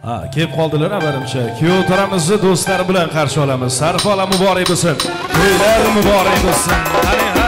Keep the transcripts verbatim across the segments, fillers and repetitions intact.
Ha, kelib qoldilar abarimcha. Kuyov tarafimizni do'stlar bilan qarshi olamiz. Sarfola muborak bo'lsin. To'ylar muborak bo'lsin. Qani ha.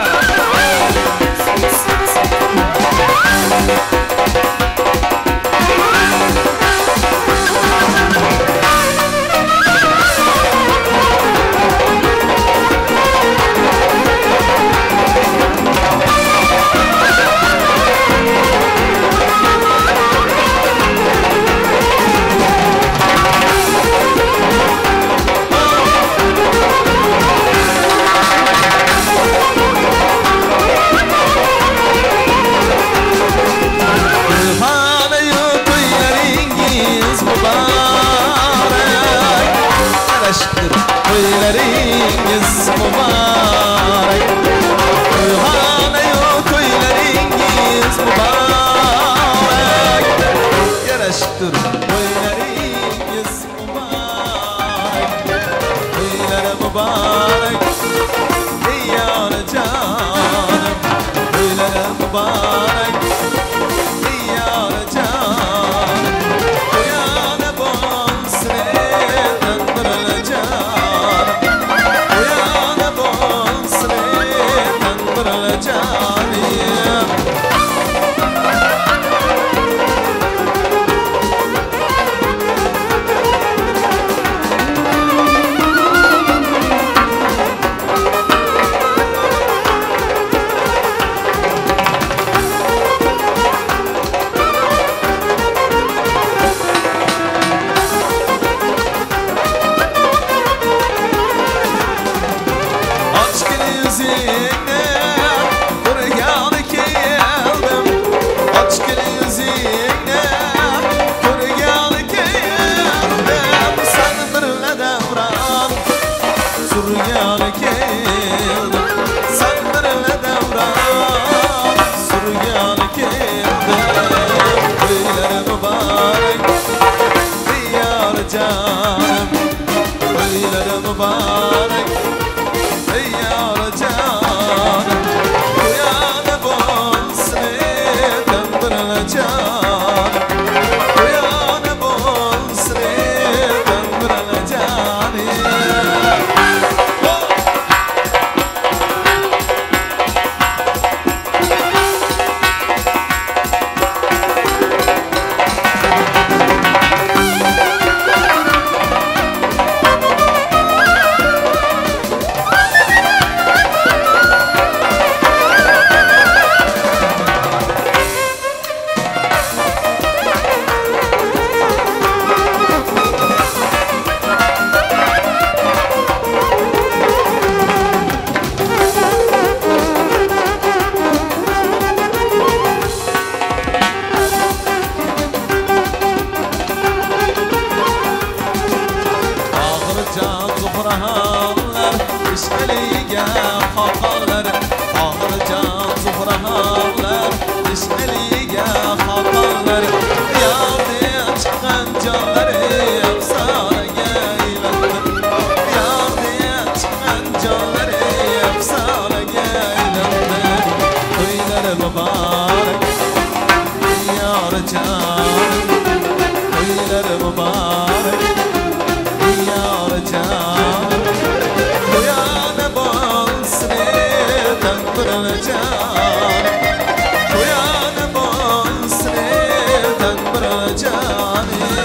To'ylaringiz muborak, to'yxonayu to'ylaringiz muborak, yarashibdir to'ylaringiz muborak, to'ylar muborak, ey yonajonim, to'ylar muborak, ey yonajonim, to'yona bo'lsin canım, to'ylar muborak, ey yonajonim, to'yona bo'lsin tandirlajonim, to'yona bo'lsin tandirlajonim. Zuhralar, ishqaliga xoqonlar, xohlajon zuhralar, ishqaliga xoqonlar, yordan chiqqan jonlari afsonaga aylandim, yordan chiqqan jonlari afsonaga aylandim. To'ylar muborak, yonajonim, to'ylar muborak, yonajonim, to'yona bo'lsin tandirlajonim, to'yona bo'lsin tandirlajonim.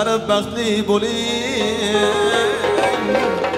qutqarib baxtli bo'ling.